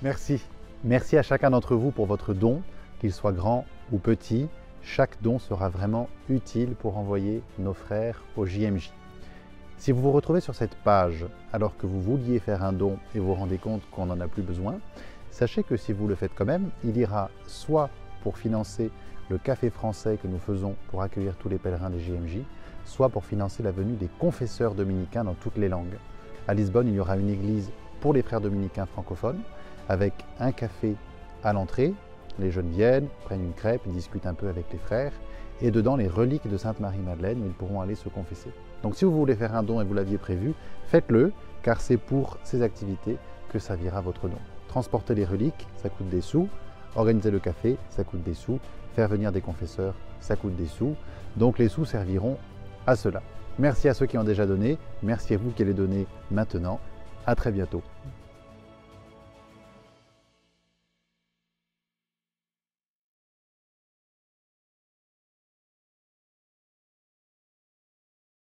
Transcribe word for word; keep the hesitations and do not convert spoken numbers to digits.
Merci. Merci à chacun d'entre vous pour votre don, qu'il soit grand ou petit. Chaque don sera vraiment utile pour envoyer nos frères au J M J. Si vous vous retrouvez sur cette page alors que vous vouliez faire un don et vous vous rendez compte qu'on n'en a plus besoin, sachez que si vous le faites quand même, il ira soit pour financer le café français que nous faisons pour accueillir tous les pèlerins des J M J, soit pour financer la venue des confesseurs dominicains dans toutes les langues. À Lisbonne, il y aura une église pour les frères dominicains francophones avec un café à l'entrée. Les jeunes viennent, prennent une crêpe, discutent un peu avec les frères et dedans les reliques de Sainte Marie-Madeleine où ils pourront aller se confesser. Donc si vous voulez faire un don et vous l'aviez prévu, faites-le car c'est pour ces activités que servira votre don. Transporter les reliques, ça coûte des sous. Organiser le café, ça coûte des sous. Faire venir des confesseurs, ça coûte des sous. Donc les sous serviront à cela. Merci à ceux qui ont déjà donné. Merci à vous qui allez donner maintenant. À très bientôt.